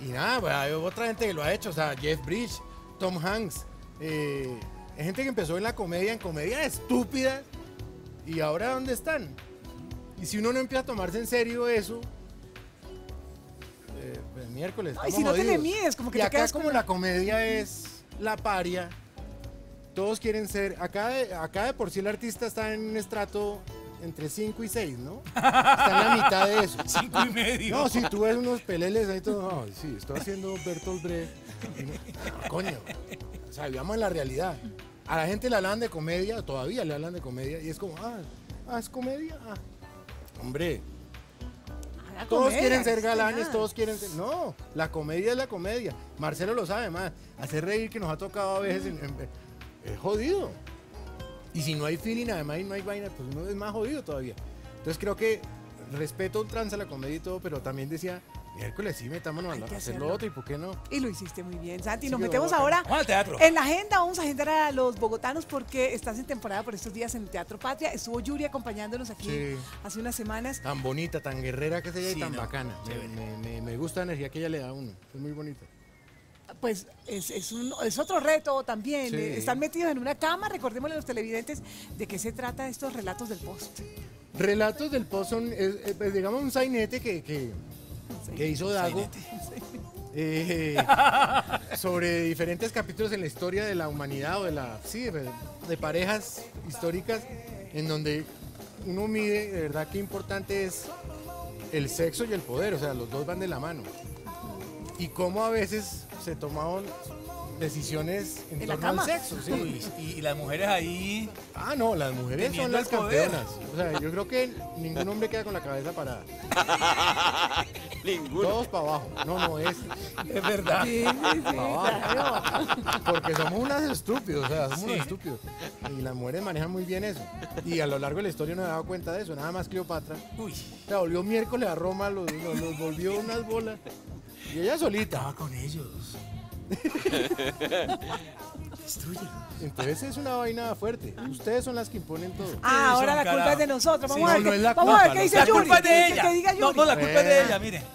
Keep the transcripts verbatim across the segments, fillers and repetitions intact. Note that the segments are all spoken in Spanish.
Y nada, pues, hay otra gente que lo ha hecho, o sea, Jeff Bridges, Tom Hanks. Eh, hay gente que empezó en la comedia, en comedia estúpida, y ahora ¿dónde están? Y si uno no empieza a tomarse en serio eso, eh, pues miércoles. Ay, si no te le mides, como que y te acá quedas como con... la comedia es la paria, todos quieren ser, acá de, acá de por sí el artista está en un estrato entre cinco y seis, ¿no? Está en la mitad de eso. Cinco y medio. No, si tú ves unos peleles ahí todo, no, sí, estoy haciendo Bertolt Brecht. No, no, coño, o sea, vivamos en la realidad. A la gente le hablan de comedia, todavía le hablan de comedia, y es como, ah, ah es comedia, ah. Hombre, Haga todos comedia, quieren ser es galanes, verdad. todos quieren ser... No, la comedia es la comedia. Marcelo lo sabe, más. Hacer reír que nos ha tocado a veces en- en- es jodido. Y si no hay feeling, además y no hay vaina, pues uno es más jodido todavía. Entonces creo que respeto un trance a la comedia y todo, pero también decía, miércoles sí, metámonos Hay a que hacer hacerlo. lo otro, ¿y por qué no? Y lo hiciste muy bien, Santi. Sí, Nos quedó metemos bacano. ahora Vamos al teatro. en la agenda. Vamos a agendar a los bogotanos porque estás en temporada por estos días en el Teatro Patria. Estuvo Yuri acompañándonos aquí Sí. hace unas semanas. Tan bonita, tan guerrera que es ella Sí, y tan no, bacana. Me, chévere. me- me- me gusta la energía que ella le da a uno. Es muy bonita. Pues es, es, un- es otro reto también. Sí. Eh, Están metidos en una cama. Recordémosle a los televidentes de qué se trata estos relatos del post. Relatos del Pozo son, es- es, pues, digamos, un sainete que, que, que hizo Dago. eh, sobre diferentes capítulos en la historia de la humanidad o de la sí, de, de parejas históricas en donde uno mide de verdad qué importante es el sexo y el poder, o sea, los dos van de la mano. Y cómo a veces se tomaban decisiones en, En la torno al cama. sexo, sí. Uy, y, y las mujeres ahí. Ah, no, las mujeres son Teniendo las el poder. campeonas. O sea, yo creo que ningún hombre queda con la cabeza parada. Ninguno. Todos para abajo. No, no es. Es verdad. Sí, sí, sí, claro. Porque somos unos estúpidos, o sea, somos Sí. unos estúpidos. Y las mujeres manejan muy bien eso. Y a lo largo de la historia no he dado cuenta de eso. Nada más Cleopatra. Uy, Se volvió miércoles a Roma, los, los- los volvió unas bolas. Y ella solita. estaba con ellos. Destruye. Entonces es una vaina fuerte. Ustedes son las que imponen todo. Ah, ahora son, la culpa carajo. es de nosotros. Vamos Sí, a ver, no, no qué, es la vamos a ver culpa, qué no. dice La Yuri. culpa es de que- ella. Que diga Yuri. No, no, la culpa es de Eh. ella, mire.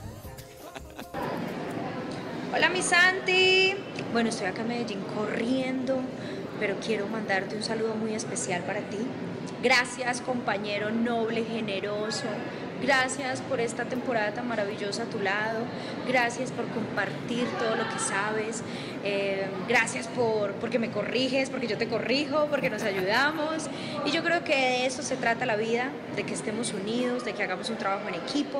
Hola, mi Santi. Bueno, estoy acá en Medellín corriendo, pero quiero mandarte un saludo muy especial para ti. Gracias, compañero noble, generoso. Gracias por esta temporada tan maravillosa a tu lado. Gracias por compartir todo lo que sabes. Eh, gracias por porque me corriges, porque yo te corrijo, porque nos ayudamos. Y yo creo que de eso se trata la vida, de que estemos unidos, de que hagamos un trabajo en equipo.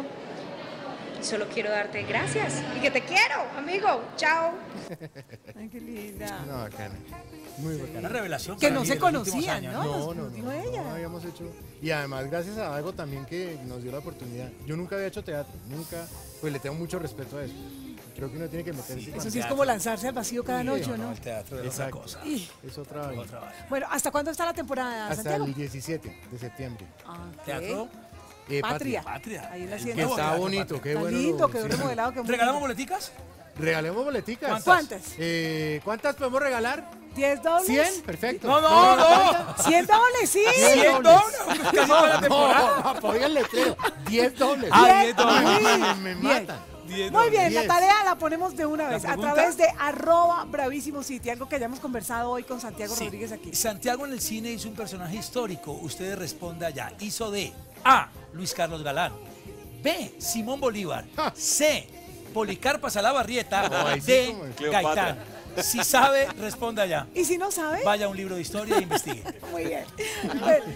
Solo quiero darte gracias y que te quiero, amigo. Chao. Ay, qué linda. Una bacana. Muy Una bacana. revelación. Que para no mí se de los últimos conocían, años. ¿no? No, nos- no, nos no, dijo no, ella. no habíamos hecho. Y además, gracias a algo también que nos dio la oportunidad. Yo nunca había hecho teatro, nunca, pues le tengo mucho respeto a eso. Creo que uno tiene que meterse. Sí, con- Eso sí es como lanzarse al vacío cada Sí, noche, No, ¿no? el teatro es otra Exacto. cosa. Y- Es otra vaina. Otra vaina. Bueno, ¿hasta cuándo está la temporada, Hasta Santiago? el diecisiete de septiembre. Ah, ok. Teatro, Eh, Patria. patria. Ahí en la El hacienda. Que nuevo está teatro bonito, Patria. qué Está bueno. lindo, quedó sí. remodelado. quedó muy ¿Regalamos lindo. boleticas? Regalemos boleticas. ¿Cuántas? ¿Cuántas? Eh, ¿Cuántas podemos regalar? ¿diez dobles? ¿cien? Perfecto. No, no, no. ¿cien dobles? Sí. ¿cien dólares? Casi toda la temporada. No, apoya el letrero. diez dobles. Ah, diez dólares. Ay, me, me Bien. matan. diez Muy bien, diez. la tarea la ponemos de una ¿La vez a pregunta? través de arroba bravísimo city, algo que hayamos conversado hoy con Santiago Sí. Rodríguez aquí. Santiago en el cine hizo un personaje histórico. Ustedes respondan ya. Hizo de A. Luis Carlos Galán. B. Simón Bolívar. Ja. C. Policarpa Salabarrieta. No, ahí sí D. como- Cleopatra. Gaitán. Si sabe, responda ya. Y si no sabe, Vaya a un libro de historia e investigue. muy bien. Bueno,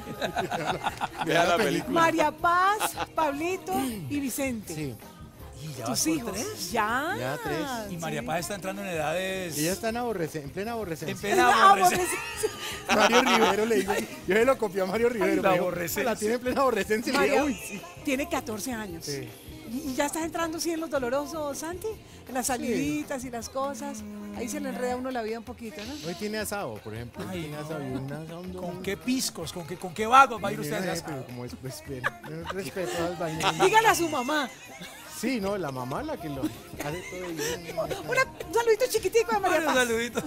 Vea la película. María Paz, Pablito y Vicente. Sí. Y ya vas Tus por hijos. tres. Ya. Ya tres. Y María Sí. Paz está entrando en edades. Ella está en, aborrece- en plena en aborrecencia. plena Ah, aborrecencia. Mario Rivero le digo. Yo se lo copié a Mario Rivero. la me dijo, aborrecencia. La tiene en plena aborrecencia. Y le María dije, uy, sí. tiene catorce años. Sí. ¿Y y ya estás entrando sí en los dolorosos, Santi? En las saliditas y las cosas. Ahí se le enreda a uno la vida un poquito, ¿no? Hoy tiene asado, por ejemplo. Ay, tiene no. asado y un asado. un ¿Con domingo. qué piscos? ¿Con qué, con qué vagos va a ir No, usted a no, hacer pero asado? como es, pues, pero, yo respeto a las vainas. Dígale a su mamá. Sí, no, la mamá la que lo hace todo bien. Una- un saludito chiquitico de María Varios Paz. saluditos.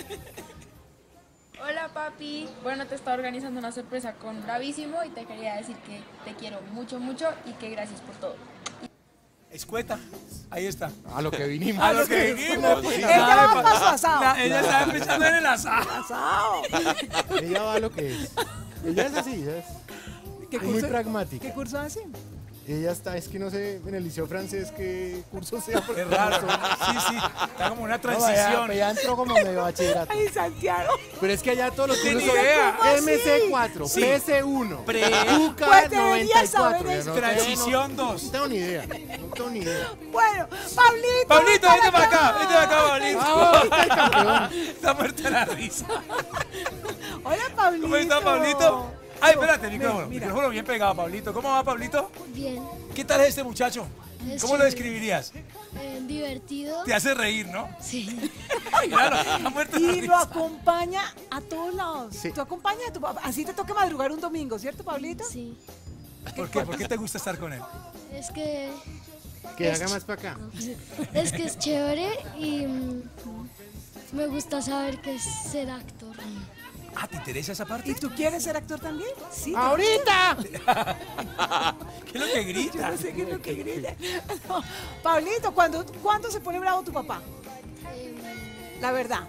Hola papi, bueno te estaba organizando una sorpresa con Bravísimo y te quería decir que te quiero mucho mucho y que gracias por todo. Escueta. Ahí está. A lo que vinimos. A lo que vinimos. Ella va para su asado. La- ella está empezando en el asado. Asado. Ella va a lo que es. Ella es así, ella es ¿Qué muy curso- pragmática. ¿Qué curso hace? Ella está, es que no sé en el liceo francés qué curso sea. porque Es raro. no sé. Sí, sí. Está como una No, transición. ya, ya entró como medio bachillerato. Ay, Santiago. Pero es que allá todos los Ni cursos son idea. M C cuatro, Sí. P S uno, Pre- U K Pues noventa deberías y saber cuatro. eso. No, Transición no, dos. No tengo ni idea. No tengo ni idea. Bueno, Pablito. Pablito, ven vente para acá. Vente para acá, Pablito. ¡Ah, está el campeón! Está muerta la risa. Hola, Pablito. ¿Cómo está, Pablito? Ay, espérate, micrófono. Mira. Micrófono bien pegado, Pablito. ¿Cómo va, Pablito? Bien, ¿Qué tal es este muchacho? Es ¿Cómo lo chévere. describirías? eh, divertido. Te hace reír, ¿no? Sí. Claro, está muerta la Y lo risa. acompaña a todos lados. Sí. Tú acompañas a tu papá. Así te toca madrugar un domingo, ¿cierto, Pablito? Sí. ¿Por qué? ¿Por qué te gusta estar con él? Es que Que Es haga ch- más para acá. es que es chévere y mm, me gusta saber que es ser actor. Ah, ¿te interesa esa parte? ¿Y tú quieres ser actor también? Sí. ¡Ahorita! ¿Qué es lo que grita? No sé qué es lo que grita. No. Pablito, ¿cuándo, ¿cuándo se pone bravo tu papá? Em, La verdad.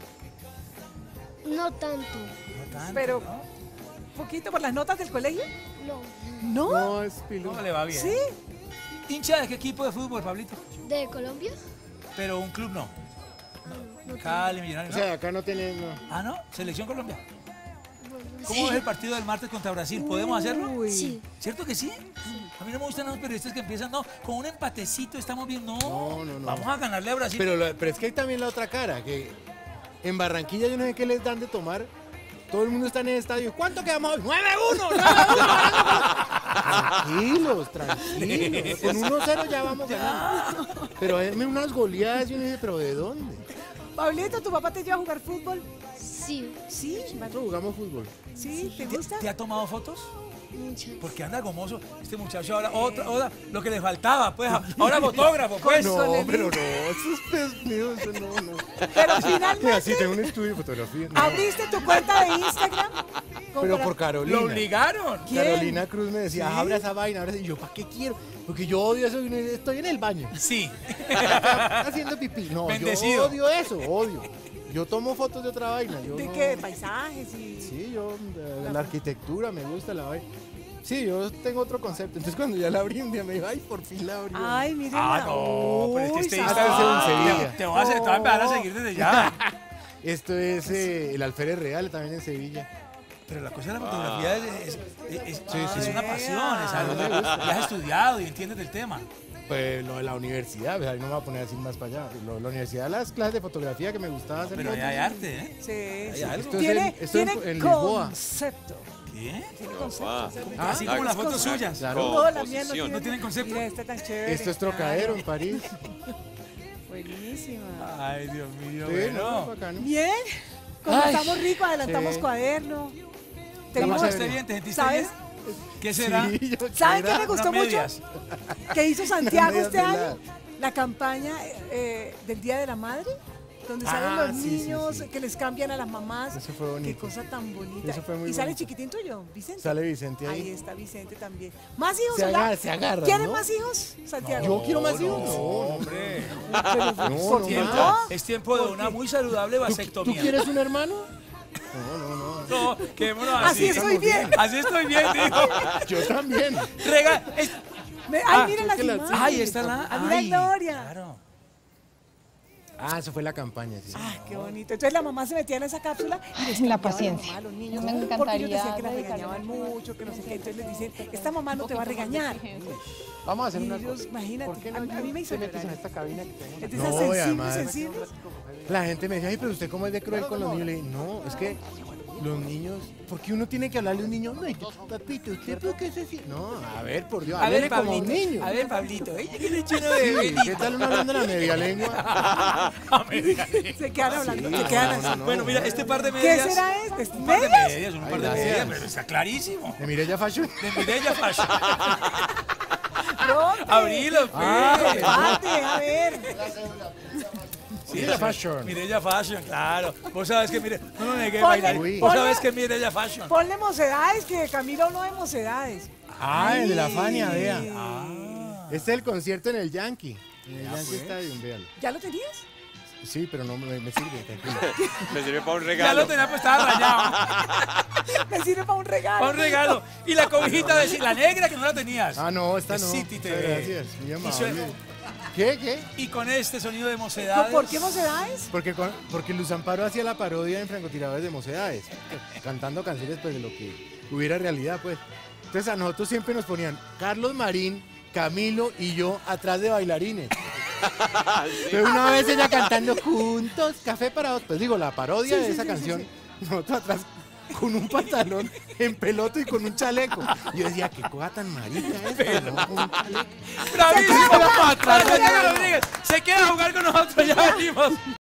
no tanto. No tanto, Pero, ¿no? ¿poquito por las notas del colegio? No. ¿No? No, es pilú. No le va bien. ¿Sí? ¿Hincha de qué equipo de fútbol, Pablito? ¿De Colombia? Pero un club no. No Cali, O Millonarios. sea, ¿no? acá no tiene. No. Ah, ¿no? Selección Colombia. Bueno, ¿Cómo sí. ves el partido del martes contra Brasil? ¿Podemos hacerlo? Uy. Sí. ¿Cierto que sí? A mí no me gustan los periodistas que empiezan, no, con un empatecito estamos bien. No, No, no, no. vamos a ganarle a Brasil. Pero, lo- pero es que hay también la otra cara, que en Barranquilla yo no sé qué les dan de tomar. Todo el mundo está en el estadio. ¿Cuánto quedamos hoy? ¡nueve uno! Tranquilos, tranquilos. Con uno cero ya vamos ganando. Pero hay unas goleadas y uno dice, ¿pero de dónde? Pablito, ¿tu papá te lleva a jugar fútbol? Sí, Sí. Nosotros jugamos fútbol. ¿Sí? ¿Te ¿Te, gusta? te ha tomado fotos? muchas. Porque anda gomoso este muchacho ahora, otra, otra, lo que le faltaba, pues, ahora fotógrafo, pues. No, Solenito. pero no, eso es pez mío, eso no, no. Pero Mira, sí, finalmente, tengo un estudio de fotografía. no. ¿abriste tu cuenta de Instagram? Como Pero para- por Carolina. Lo obligaron. ¿Quién? Carolina Cruz me decía, ¿Sí? abre esa vaina, abre esa. Y yo, ¿para qué quiero? Porque yo odio eso, y no- estoy en el baño. Sí. Haciendo pipí. No, Bendecido. yo odio eso, odio. Yo tomo fotos de otra vaina. Yo ¿De no- qué? ¿De paisajes? Y... Sí, yo, de la arquitectura, me gusta la vaina. Sí, yo tengo otro concepto. Entonces cuando ya la abrí un día me dijo, ay, por fin la abrí. Ay, miren. Ah, no, pero es que este Uy, Instagram Sáquese un te, Sevilla. te voy a hacer, te voy a empezar a seguir desde ya. Esto es eh, el Alférez Real, también en Sevilla. Pero la cosa de la fotografía es, es- es- es- Sí, sí. es una pasión, es algo Ah, me gusta. que has estudiado y entiendes del tema. Pues lo de la universidad, pues, ahí no me voy a poner así más para allá. Lo- la universidad, las clases de fotografía que me gustaba hacer. Pero ahí fotos. hay arte, ¿eh? Sí, sí. algo. Esto es Tiene, en- esto en- tiene en Lisboa. concepto. ¿Qué? Tiene concepto. Ah, Así como las fotos suyas. Claro. No, la mía no Composición. tiene, ¿No tienen concepto? Mira, está tan chévere. Esto es Trocadero en París. Buenísima. Ay, Dios mío, Sí, no, bueno. bacano. Bien. Como Ay, estamos ricos, adelantamos sí. cuaderno. ¿Te Tenemos- pasaste bien? ¿Te sentiste ¿Sabes? bien? ¿Qué será? Sí, yo ¿Saben qué quiera. me gustó Unas mucho? medias. Que hizo Santiago medias este año. peladas. La campaña eh, del Día de la Madre. Donde salen Ah, los sí, sí, niños sí. que les cambian a las mamás. Eso fue Qué bonito. cosa tan bonita. Eso fue muy y sale bonito. chiquitín tuyo, Vicente. Sale Vicente ahí. Ahí está Vicente también. ¿Más hijos? Se o ya? agarra- se agarran, ¿Quieren ¿no? más hijos, Santiago? Yo quiero más hijos. No, No, hombre. Pero, No, ¿por no qué más. no? Es tiempo de una muy saludable ¿Tú, vasectomía. ¿Tú quieres un hermano? No, no, no. No, quedémonos Así así. estoy bien. Así estoy bien, digo. Yo también. Rega es- Me- ay, Ah, miren es las que la- imágenes. Ay, está la. Ah, mira ay, Gloria. Claro. Ah, eso fue la campaña, sí. Ay, qué bonito. Entonces la mamá se metía en esa cápsula y les La cambiaba paciencia. la mamá a los niños. Me Porque ellos encantaría decían que las dedicarle regañaban más mucho, que no sé qué. Entonces les dicen, esta mamá no te va a regañar. Vamos a hacer Y una ellos, cosa. imagínate, ¿Por qué a, no a mí me hizo te metes en llorar. esta cabina que tenemos Es aquí? de esas No, y sensibles, además, sensibles. la gente me decía, ay, pero usted cómo es de cruel con los niños. Le dije, no, es que los niños, porque uno tiene que hablarle a un niño, no, y papito, ¿usted por qué se así? No, a ver, por Dios, A ver, háblele como a un Pablito. niño. A ver, Pablito. Ella que le lleno de Sí, venita. ¿qué tal uno hablando la media lengua? Se quedan hablando, Sí, se quedan no, así. no, no. Bueno, mira, este par de ¿Qué medias. será este? Un par de ¿Medias? medias, un Ay, par de gracias. medias, pero está clarísimo. De Mireya Fashion. De Mireya Fashion. ¿Dónde? Abrilo, Ah, pues. Comparte, a ver. Mireya Fashion. Mireya Fashion, claro. Vos sabés que mire, no lo negué, Ponle- bailar. Uy. Vos ponle- sabés que es Mireya Fashion. Ponle mocedades, que Camilo no de mocedades. Ah, el de la Ay. Fania, vea. Ah. Este es el concierto en el Yankee. En el Ya Yankee fue. Stadium, véalo. ¿Ya lo tenías? Sí, pero no me, me sirve, tranquilo. Me sirve para un Ya regalo. lo tenía, pues estaba rayado. Me sirve para un regalo. Para un regalo. Y la cobijita de la negra que no la tenías. Ah, no, esta no. Sí, Tite. Muchas gracias, muy Y amable. suena- ¿Qué, qué? Y con este sonido de mocedades. ¿Por qué mocedades? Porque, con- porque Luz Amparo hacía la parodia en Francotiradores de Mocedades, cantando canciones pues de lo que hubiera realidad, pues. Entonces a nosotros siempre nos ponían Carlos Marín, Camilo y yo atrás de bailarines. Pero una vez ella cantando juntos, café para dos, pues digo, la parodia Sí, de sí, esa sí, canción, sí, nosotros atrás con un pantalón en pelota y con un chaleco. Yo decía, qué cosa tan marica esta, ¿no? Con un chaleco. ¡Bravísimo! Se queda para atrás. Santiago Rodríguez se queda a jugar con nosotros, ya venimos.